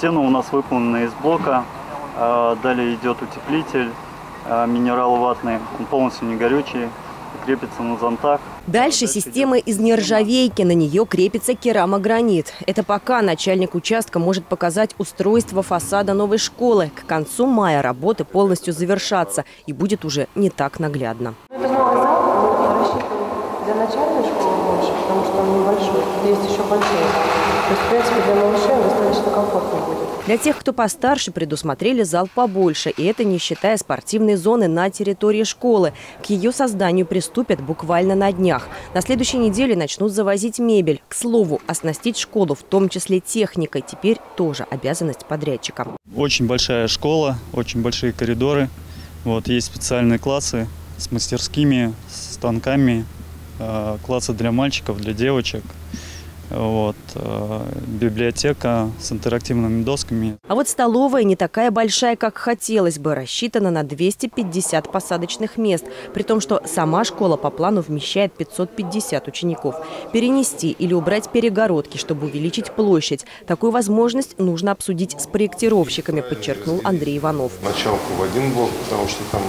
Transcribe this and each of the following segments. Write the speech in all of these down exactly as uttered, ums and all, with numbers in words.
Стены у нас выполнены из блока, далее идет утеплитель, минерал ватный, он полностью не горючий, крепится на зонтах. Дальше система из нержавейки, на нее крепится керамогранит. Это пока начальник участка может показать устройство фасада новой школы. К концу мая работы полностью завершатся и будет уже не так наглядно. Это новый зал, рассчитан для начальной школы больше, потому что он небольшой, есть еще большой. То есть, в принципе, для малышей достаточно комфортно будет. Для тех, кто постарше, предусмотрели зал побольше, и это не считая спортивной зоны на территории школы. К ее созданию приступят буквально на днях. На следующей неделе начнут завозить мебель. К слову, оснастить школу, в том числе техникой, теперь тоже обязанность подрядчика. Очень большая школа, очень большие коридоры. Вот, есть специальные классы с мастерскими, с станками, э, классы для мальчиков, для девочек. Вот, э, библиотека с интерактивными досками. А вот столовая не такая большая, как хотелось бы, рассчитана на двести пятьдесят посадочных мест, при том, что сама школа по плану вмещает пятьсот пятьдесят учеников. Перенести или убрать перегородки, чтобы увеличить площадь. Такую возможность нужно обсудить с проектировщиками, подчеркнул Андрей Иванов. Началку в один блок, потому что там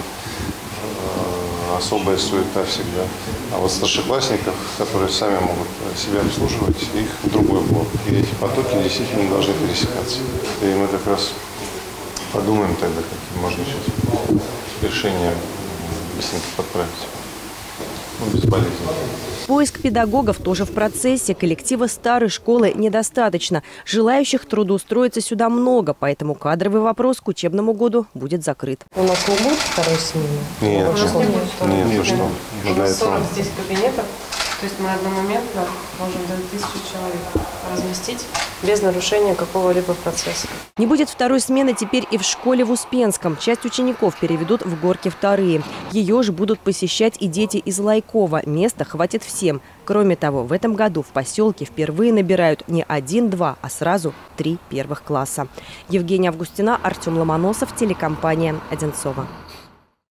особая суета всегда. А вот старшеклассников, которые сами могут себя обслуживать, их в другой блок. И эти потоки действительно должны пересекаться. И мы как раз подумаем тогда, какие можно сейчас решения быстренько подправить. Ну, безболезненно. Поиск педагогов тоже в процессе. Коллектива старой школы недостаточно. Желающих трудоустроиться сюда много, поэтому кадровый вопрос к учебному году будет закрыт. У нас не будет второй смены? Нет, у нас не будет второй нет, смены. нет, что? У нас сорок здесь кабинетов, то есть мы одномоментно можем до тысячи человек разместить без нарушения какого-либо процесса. Не будет второй смены теперь и в школе в Успенском. Часть учеников переведут в Горки вторые. Ее же будут посещать и дети из Лайкова. Места хватит всем. Кроме того, в этом году в поселке впервые набирают не один-два, а сразу три первых класса. Евгения Августина, Артем Ломоносов, телекомпания «Одинцово».